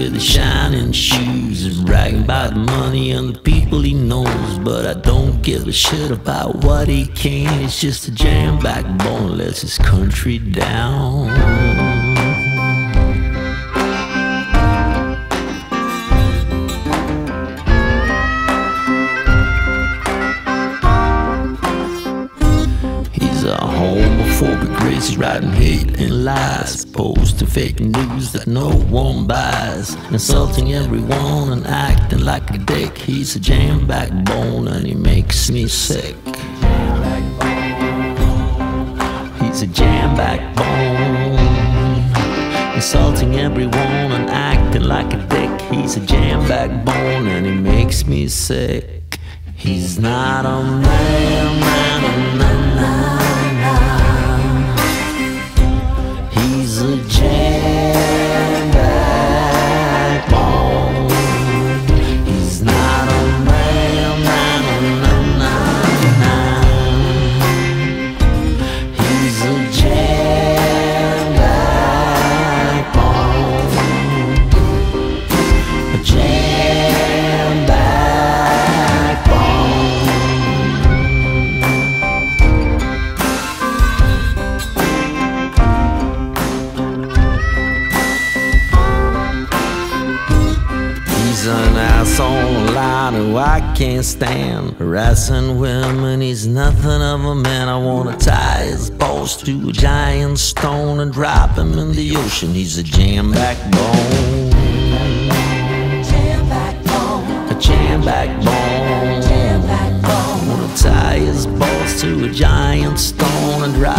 with the shining shoes is bragging about the money and the people he knows. But I don't give a shit about what he can. It's just a jam backbone lets his country down. He's a homophobic racist, writing hate and lies, posting fake news that no one buys, insulting everyone and acting like a dick. He's a jam backbone and he makes me sick. He's a jam backbone, insulting everyone and acting like a dick. He's a jam backbone and he makes me sick. He's not a man, he's a jam backbone. He's not a man, he's a jam backbone. A jam backbone. He's an asshole, a lie who I can't stand, harassing women. He's nothing of a man. I wanna tie his balls to a giant stone and drop him in the ocean. He's a jam backbone. A jam backbone. I wanna tie his balls to a giant stone and drop